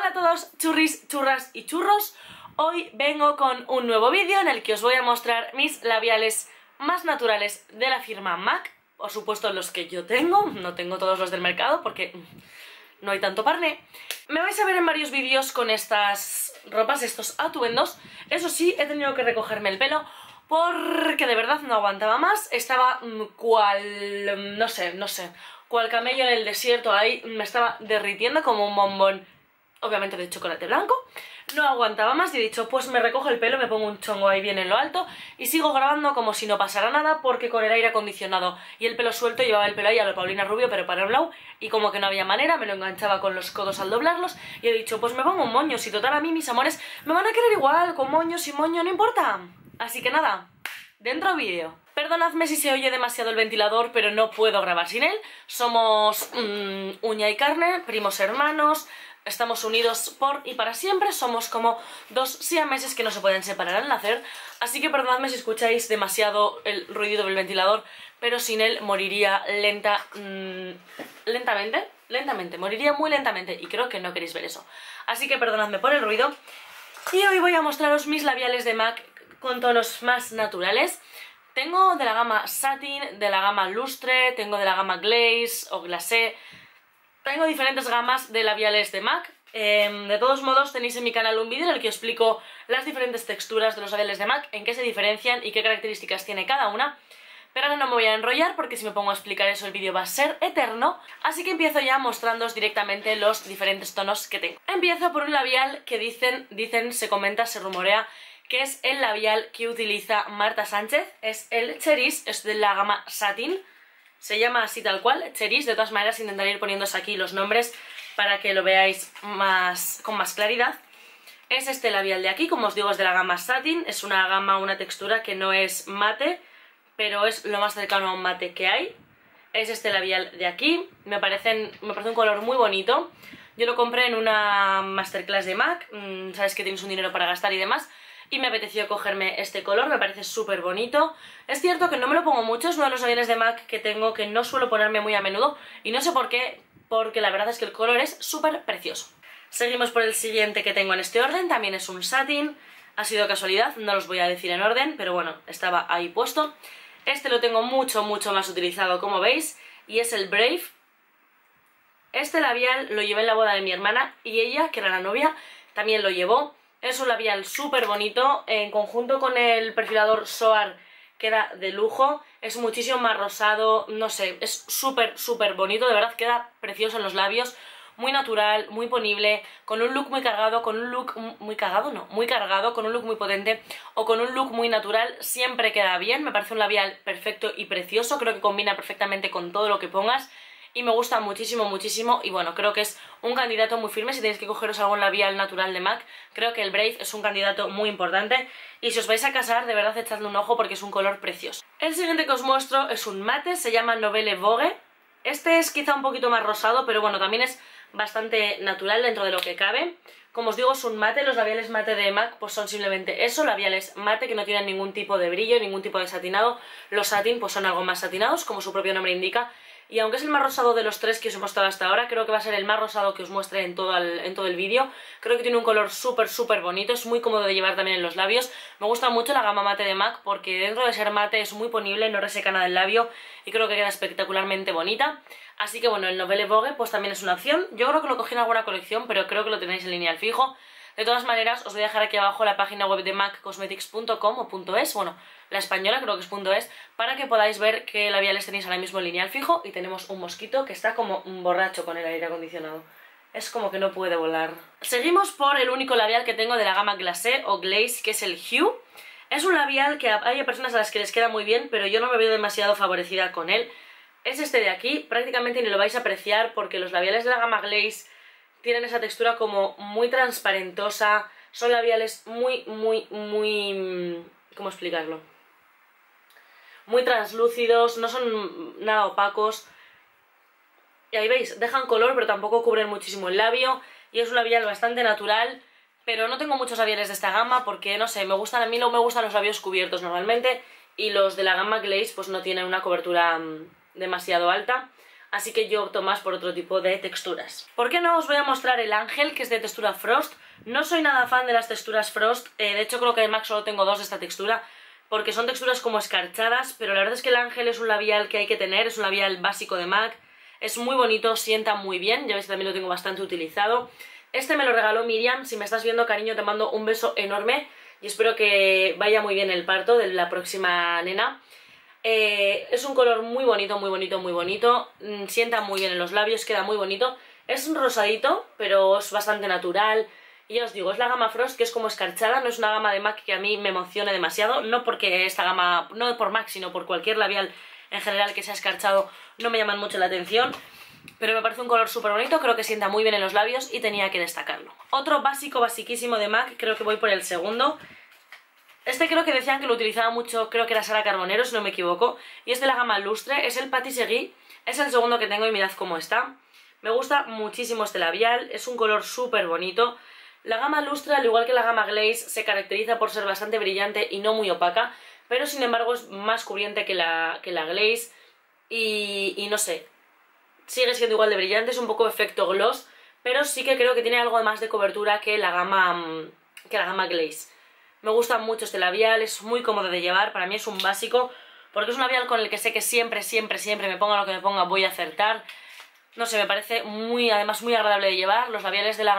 Hola a todos, churris, churras y churros. Hoy vengo con un nuevo vídeo en el que os voy a mostrar mis labiales más naturales de la firma MAC. Por supuesto los que yo tengo, no tengo todos los del mercado porque no hay tanto parné. Me vais a ver en varios vídeos con estas ropas, estos atuendos. Eso sí, he tenido que recogerme el pelo porque de verdad no aguantaba más. Estaba cual... no sé, cual camello en el desierto ahí. Me estaba derritiendo como un bombón, obviamente de chocolate blanco. No aguantaba más y he dicho, pues me recojo el pelo, me pongo un chongo ahí bien en lo alto y sigo grabando como si no pasara nada, porque con el aire acondicionado y el pelo suelto llevaba el pelo ahí a lo Paulina Rubio, pero para un lado, y como que no había manera, me lo enganchaba con los codos al doblarlos y he dicho, pues me pongo un moño, si total a mí mis amores me van a querer igual, con moño, sin moño, no importa. Así que nada, dentro vídeo. Perdonadme si se oye demasiado el ventilador, pero no puedo grabar sin él. Somos uña y carne, primos hermanos. Estamos unidos por y para siempre, somos como dos siameses que no se pueden separar al nacer, así que perdonadme si escucháis demasiado el ruido del ventilador, pero sin él moriría lentamente, moriría muy lentamente y creo que no queréis ver eso. Así que perdonadme por el ruido y hoy voy a mostraros mis labiales de MAC con tonos más naturales. Tengo de la gama Satin, de la gama Lustre, tengo de la gama Glaze o Glacé. Tengo diferentes gamas de labiales de MAC. De todos modos tenéis en mi canal un vídeo en el que os explico las diferentes texturas de los labiales de MAC, en qué se diferencian y qué características tiene cada una. Pero ahora no me voy a enrollar porque si me pongo a explicar eso el vídeo va a ser eterno. Así que empiezo ya mostrándoos directamente los diferentes tonos que tengo. Empiezo por un labial que dicen, se comenta, se rumorea que es el labial que utiliza Marta Sánchez. Es el Cherise, es de la gama Satin. Se llama así tal cual, Cherise. De todas maneras intentaré ir poniéndose aquí los nombres para que lo veáis con más claridad. Es este labial de aquí, como os digo, es de la gama Satin. Es una gama, una textura que no es mate, pero es lo más cercano a un mate que hay. Es este labial de aquí. Me parece un color muy bonito. Yo lo compré en una masterclass de MAC. Sabes que tienes un dinero para gastar y demás. Y me apeteció cogerme este color, me parece súper bonito. Es cierto que no me lo pongo mucho, es uno de los labiales de MAC que tengo que no suelo ponerme muy a menudo. Y no sé por qué, porque la verdad es que el color es súper precioso. Seguimos por el siguiente que tengo en este orden, también es un satin. Ha sido casualidad, no los voy a decir en orden, pero bueno, estaba ahí puesto. Este lo tengo mucho más utilizado, como veis, y es el Brave. Este labial lo llevé en la boda de mi hermana y ella, que era la novia, también lo llevó. Es un labial súper bonito, en conjunto con el perfilador Soar queda de lujo, es muchísimo más rosado, no sé, es súper bonito, de verdad queda precioso en los labios, muy natural, muy ponible, con un look muy cargado, con un look muy cargado, no, muy cargado, con un look muy potente o con un look muy natural, siempre queda bien, me parece un labial perfecto y precioso, creo que combina perfectamente con todo lo que pongas. Y me gusta muchísimo y bueno, creo que es un candidato muy firme. Si tenéis que cogeros algún labial natural de MAC, creo que el Brave es un candidato muy importante. Y si os vais a casar, de verdad echadle un ojo porque es un color precioso. El siguiente que os muestro es un mate, se llama Nouvelle Vogue. Este es quizá un poquito más rosado, pero bueno, también es bastante natural dentro de lo que cabe. Como os digo, es un mate, los labiales mate de MAC pues son simplemente eso, labiales mate que no tienen ningún tipo de brillo, ningún tipo de satinado. Los satin pues son algo más satinados, como su propio nombre indica. Y aunque es el más rosado de los tres que os he mostrado hasta ahora, creo que va a ser el más rosado que os muestre en todo el vídeo. Creo que tiene un color súper bonito, es muy cómodo de llevar también en los labios. Me gusta mucho la gama mate de MAC porque dentro de ser mate es muy ponible, no reseca nada el labio y creo que queda espectacularmente bonita. Así que bueno, el Nouvelle Vogue pues también es una opción. Yo creo que lo cogí en alguna colección, pero creo que lo tenéis en lineal fijo. De todas maneras, os voy a dejar aquí abajo la página web de maccosmetics.com o .es, bueno, la española creo que es .es, para que podáis ver qué labiales tenéis ahora mismo en lineal fijo. Y tenemos un mosquito que está como un borracho con el aire acondicionado. Es como que no puede volar. Seguimos por el único labial que tengo de la gama Glacé o Glaze, que es el Hue. Es un labial que hay personas a las que les queda muy bien, pero yo no me veo demasiado favorecida con él. Es este de aquí, prácticamente ni lo vais a apreciar porque los labiales de la gama Glaze tienen esa textura como muy transparentosa, son labiales muy, ¿cómo explicarlo? Muy translúcidos, no son nada opacos. Y ahí veis, dejan color pero tampoco cubren muchísimo el labio. Y es un labial bastante natural, pero no tengo muchos labiales de esta gama porque, no sé, a mí no me gustan los labios cubiertos normalmente. Y los de la gama Glaze pues no tienen una cobertura demasiado alta. así que yo opto más por otro tipo de texturas. ¿Por qué no os voy a mostrar el Ángel, que es de textura Frost? No soy nada fan de las texturas Frost, de hecho creo que de MAC solo tengo dos de esta textura, porque son texturas como escarchadas, pero la verdad es que el Ángel es un labial que hay que tener, es un labial básico de MAC, es muy bonito, sienta muy bien, ya veis que también lo tengo bastante utilizado. Este me lo regaló Miriam, si me estás viendo, cariño, te mando un beso enorme y espero que vaya muy bien el parto de la próxima nena. Es un color muy bonito, muy bonito, muy bonito, sienta muy bien en los labios, queda muy bonito. Es un rosadito, pero es bastante natural. Y ya os digo, es la gama Frost, que es como escarchada, no es una gama de MAC que a mí me emocione demasiado, no porque esta gama, no por MAC, sino por cualquier labial en general que sea escarchado, no me llaman mucho la atención, pero me parece un color súper bonito, creo que sienta muy bien en los labios y tenía que destacarlo. Otro básico, basiquísimo de MAC, creo que voy por el segundo. Este creo que decían que lo utilizaba mucho, creo que era Sara Carbonero, si no me equivoco, y es de la gama Lustre, es el Patisserie, es el segundo que tengo y mirad cómo está. Me gusta muchísimo este labial, es un color súper bonito. La gama Lustre, al igual que la gama Glaze, se caracteriza por ser bastante brillante y no muy opaca, pero sin embargo es más cubriente que la Glaze y no sé, sigue siendo igual de brillante, es un poco efecto gloss, pero sí que creo que tiene algo más de cobertura que la gama Glaze. Me gusta mucho este labial, es muy cómodo de llevar, para mí es un básico, porque es un labial con el que sé que siempre, siempre, siempre me ponga lo que me ponga voy a acertar. No sé, me parece además muy agradable de llevar. Los labiales de la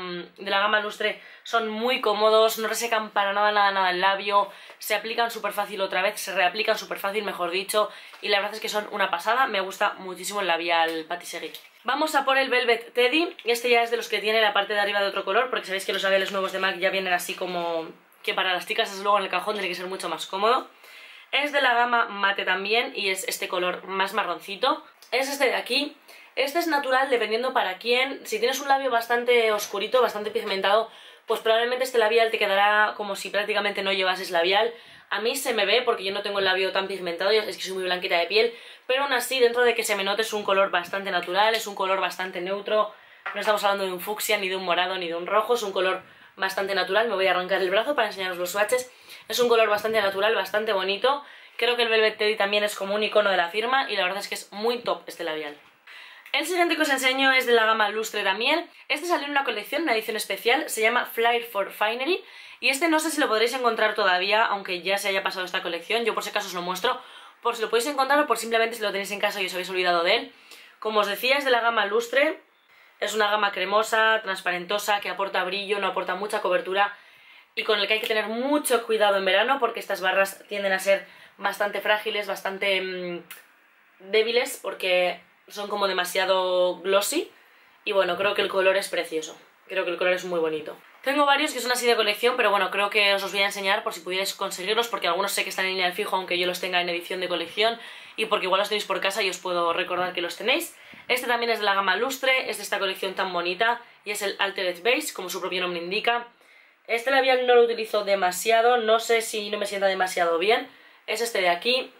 gama Lustre son muy cómodos, no resecan para nada, nada, nada el labio, se aplican súper fácil otra vez, se reaplican súper fácil, mejor dicho, y la verdad es que son una pasada, me gusta muchísimo el labial Patisserie. Vamos a por el Velvet Teddy, este ya es de los que tiene la parte de arriba de otro color, porque sabéis que los labiales nuevos de MAC ya vienen así como que para las chicas desde luego en el cajón tiene que ser mucho más cómodo. Es de la gama mate también y es este color más marroncito, es este de aquí. Este es natural dependiendo para quién. Si tienes un labio bastante oscurito, bastante pigmentado, pues probablemente este labial te quedará como si prácticamente no llevases labial. A mí se me ve porque yo no tengo el labio tan pigmentado, es que soy muy blanquita de piel, pero aún así, dentro de que se me note, es un color bastante natural, es un color bastante neutro. No estamos hablando de un fucsia, ni de un morado, ni de un rojo, es un color bastante natural. Me voy a arrancar el brazo para enseñaros los swatches. Es un color bastante natural, bastante bonito. Creo que el Velvet Teddy también es como un icono de la firma y la verdad es que es muy top este labial. El siguiente que os enseño es de la gama Lustre también. Este salió en una colección, una edición especial, se llama Flair for Finery y este no sé si lo podréis encontrar todavía, aunque ya se haya pasado esta colección. Yo por si acaso os lo muestro, por si lo podéis encontrar o por simplemente si lo tenéis en casa y os habéis olvidado de él. Como os decía, es de la gama Lustre, es una gama cremosa, transparentosa, que aporta brillo, no aporta mucha cobertura y con el que hay que tener mucho cuidado en verano porque estas barras tienden a ser bastante frágiles, bastante débiles porque son como demasiado glossy y bueno, creo que el color es precioso, creo que el color es muy bonito. Tengo varios que son así de colección, pero bueno, creo que os los voy a enseñar por si pudierais conseguirlos, porque algunos sé que están en línea de fijo aunque yo los tenga en edición de colección y porque igual los tenéis por casa y os puedo recordar que los tenéis. Este también es de la gama Lustre, es de esta colección tan bonita y es el Altered Base, como su propio nombre indica. Este labial no lo utilizo demasiado, no sé si no me sienta demasiado bien, es este de aquí.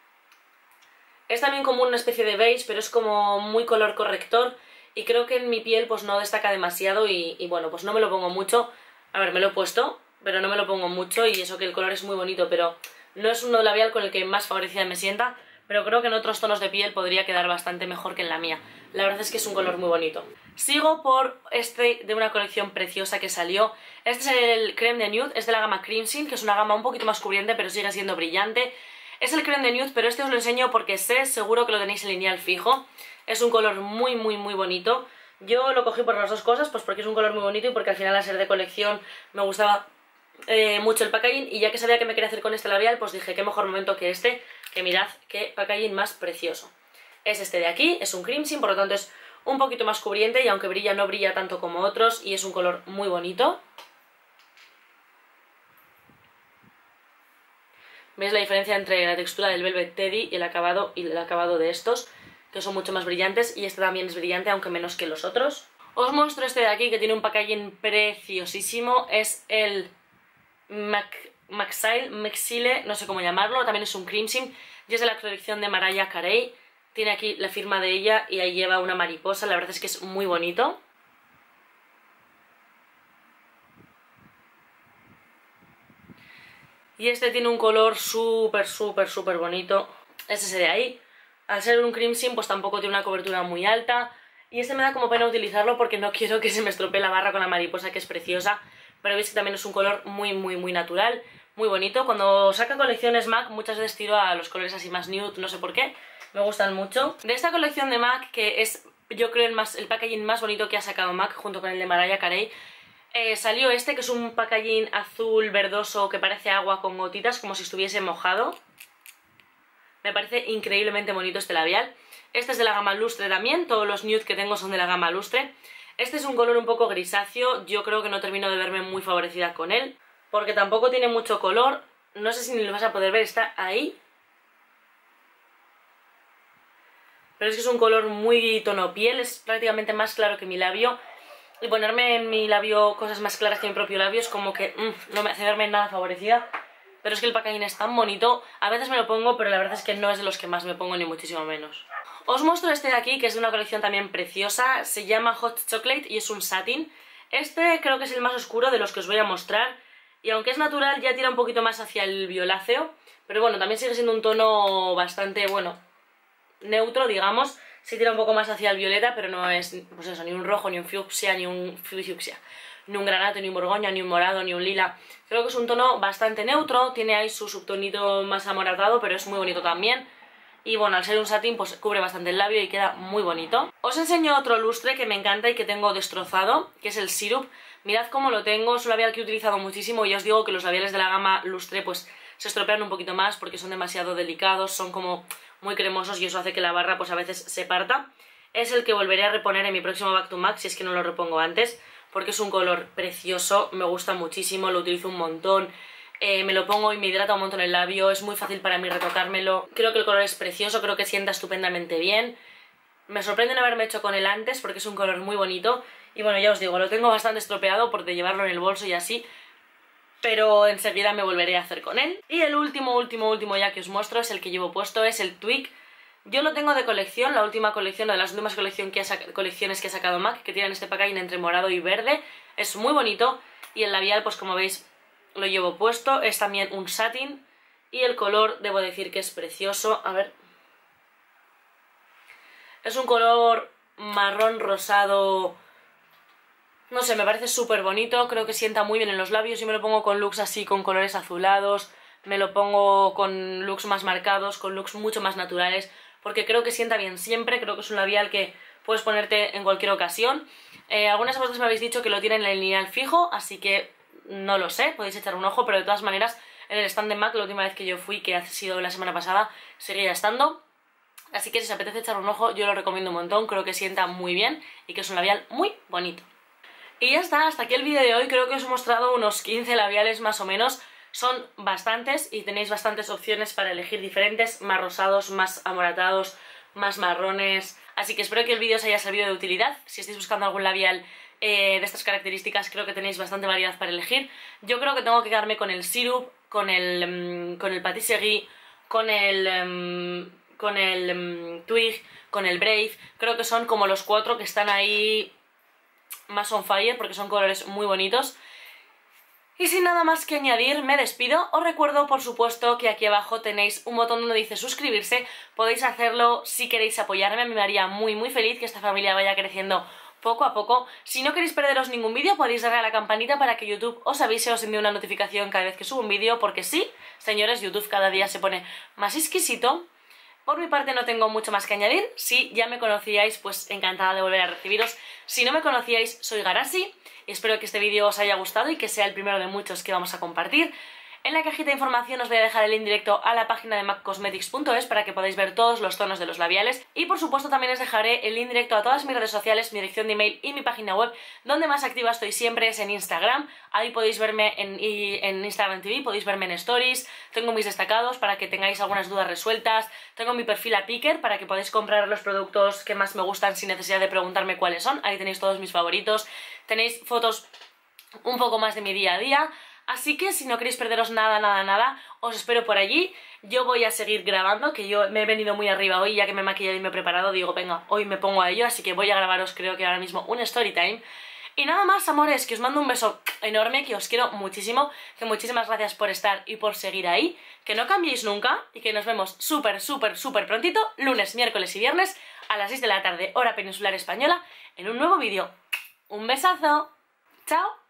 Es también como una especie de beige, pero es como muy color corrector y creo que en mi piel pues no destaca demasiado y bueno, pues no me lo pongo mucho. A ver, me lo he puesto, pero no me lo pongo mucho y eso que el color es muy bonito, pero no es un labial con el que más favorecida me sienta, pero creo que en otros tonos de piel podría quedar bastante mejor que en la mía. La verdad es que es un color muy bonito. Sigo por este de una colección preciosa que salió. Este es el Creme de Nude, es de la gama Crimson, que es una gama un poquito más cubriente pero sigue siendo brillante. Es el Creme de Nude, pero este os lo enseño porque seguro que lo tenéis en lineal fijo. Es un color muy, muy, muy bonito. Yo lo cogí por las dos cosas, pues porque es un color muy bonito y porque al final al ser de colección me gustaba mucho el packaging. Y ya que sabía que me quería hacer con este labial, pues dije qué mejor momento que este, que mirad qué packaging más precioso. Es este de aquí, es un Crimson, por lo tanto es un poquito más cubriente y aunque brilla no brilla tanto como otros y es un color muy bonito. ¿Veis la diferencia entre la textura del Velvet Teddy y el acabado de estos? Que son mucho más brillantes y este también es brillante, aunque menos que los otros. Os muestro este de aquí que tiene un packaging preciosísimo. Es el Maxile, no sé cómo llamarlo, también es un Crimson y es de la colección de Mariah Carey. Tiene aquí la firma de ella y ahí lleva una mariposa, la verdad es que es muy bonito. Y este tiene un color súper, súper, súper bonito. Es ese de ahí. Al ser un crimson pues tampoco tiene una cobertura muy alta. Y este me da como pena utilizarlo porque no quiero que se me estropee la barra con la mariposa, que es preciosa. Pero veis que también es un color muy natural, muy bonito. Cuando saca colecciones MAC muchas veces tiro a los colores así más nude, no sé por qué. Me gustan mucho. De esta colección de MAC, que es yo creo el packaging más bonito que ha sacado MAC junto con el de Mariah Carey, salió este que es un packaging azul verdoso que parece agua con gotitas como si estuviese mojado. Me parece increíblemente bonito este labial. Este es de la gama Lustre también, todos los nude que tengo son de la gama Lustre. Este es un color un poco grisáceo, yo creo que no termino de verme muy favorecida con él, porque tampoco tiene mucho color, no sé si ni lo vas a poder ver, está ahí. Pero es que es un color muy tono piel, es prácticamente más claro que mi labio. Y ponerme en mi labio cosas más claras que mi propio labio es como que no me hace verme nada favorecida. Pero es que el packaging es tan bonito, a veces me lo pongo, pero la verdad es que no es de los que más me pongo, ni muchísimo menos. Os muestro este de aquí, que es de una colección también preciosa, se llama Hot Chocolate y es un satin. Este creo que es el más oscuro de los que os voy a mostrar, y aunque es natural ya tira un poquito más hacia el violáceo, pero bueno, también sigue siendo un tono bastante, bueno, neutro, digamos. Sí tira un poco más hacia el violeta, pero no es, pues eso, ni un rojo, ni un fucsia, ni un granato, ni un borgoña, ni un morado, ni un lila. Creo que es un tono bastante neutro, tiene ahí su subtonito más amoratado, pero es muy bonito también. Y bueno, al ser un satín pues cubre bastante el labio y queda muy bonito. Os enseño otro lustre que me encanta y que tengo destrozado, que es el Syrup. Mirad cómo lo tengo, es un labial que he utilizado muchísimo y ya os digo que los labiales de la gama Lustre pues se estropean un poquito más porque son demasiado delicados, son como muy cremosos y eso hace que la barra pues a veces se parta. Es el que volveré a reponer en mi próximo Back to MAC si es que no lo repongo antes, porque es un color precioso, me gusta muchísimo, lo utilizo un montón. Me lo pongo y me hidrata un montón el labio, es muy fácil para mí retocármelo. Creo que el color es precioso, creo que sienta estupendamente bien. Me sorprende no haberme hecho con él antes porque es un color muy bonito. Y bueno, ya os digo, lo tengo bastante estropeado por de llevarlo en el bolso y así, pero enseguida me volveré a hacer con él. Y el último ya que os muestro es el que llevo puesto, es el Twig. Yo lo tengo de colección, la última colección, o de las últimas colecciones que ha sacado MAC, que tienen este packaging entre morado y verde. Es muy bonito y el labial, pues como veis, lo llevo puesto. Es también un satin y el color, debo decir que es precioso. A ver. Es un color marrón rosado, no sé, me parece súper bonito, creo que sienta muy bien en los labios. Yo me lo pongo con looks así, con colores azulados, me lo pongo con looks más marcados, con looks mucho más naturales, porque creo que sienta bien siempre, creo que es un labial que puedes ponerte en cualquier ocasión. Algunas de vosotros me habéis dicho que lo tienen en el lineal fijo, así que no lo sé, podéis echar un ojo, pero de todas maneras en el stand de MAC la última vez que yo fui, que ha sido la semana pasada, seguía estando. Así que si os apetece echar un ojo, yo lo recomiendo un montón, creo que sienta muy bien y que es un labial muy bonito. Y ya está, hasta aquí el vídeo de hoy, creo que os he mostrado unos 15 labiales más o menos, son bastantes y tenéis bastantes opciones para elegir diferentes, más rosados, más amoratados, más marrones, así que espero que el vídeo os haya servido de utilidad. Si estáis buscando algún labial de estas características, creo que tenéis bastante variedad para elegir. Yo creo que tengo que quedarme con el Syrup, con el Patisserie, con el Twig, con el Brave. Creo que son como los 4 que están ahí más on fire porque son colores muy bonitos. Y sin nada más que añadir, me despido. Os recuerdo, por supuesto, que aquí abajo tenéis un botón donde dice suscribirse. Podéis hacerlo si queréis apoyarme, me haría muy feliz que esta familia vaya creciendo poco a poco. Si no queréis perderos ningún vídeo, podéis darle a la campanita para que YouTube os avise, os envíe una notificación cada vez que subo un vídeo, porque sí, señores, YouTube cada día se pone más exquisito. Por mi parte no tengo mucho más que añadir. Si ya me conocíais, pues encantada de volver a recibiros. Si no me conocíais, soy Garasi y espero que este vídeo os haya gustado y que sea el primero de muchos que vamos a compartir. En la cajita de información os voy a dejar el link directo a la página de maccosmetics.es para que podáis ver todos los tonos de los labiales, y por supuesto también os dejaré el link directo a todas mis redes sociales, mi dirección de email y mi página web. Donde más activa estoy siempre es en Instagram. Ahí podéis verme en Instagram TV, podéis verme en Stories, tengo mis destacados para que tengáis algunas dudas resueltas, tengo mi perfil a Picker para que podáis comprar los productos que más me gustan sin necesidad de preguntarme cuáles son. Ahí tenéis todos mis favoritos, tenéis fotos un poco más de mi día a día. Así que si no queréis perderos nada, os espero por allí. Yo voy a seguir grabando, que yo me he venido muy arriba hoy, ya que me he maquillado y me he preparado, digo, venga, hoy me pongo a ello, así que voy a grabaros, creo que ahora mismo, un story time. Y nada más, amores, que os mando un beso enorme, que os quiero muchísimo, que muchísimas gracias por estar y por seguir ahí, que no cambiéis nunca y que nos vemos súper, súper, súper prontito, lunes, miércoles y viernes a las 6 de la tarde, hora peninsular española, en un nuevo vídeo. ¡Un besazo! ¡Chao!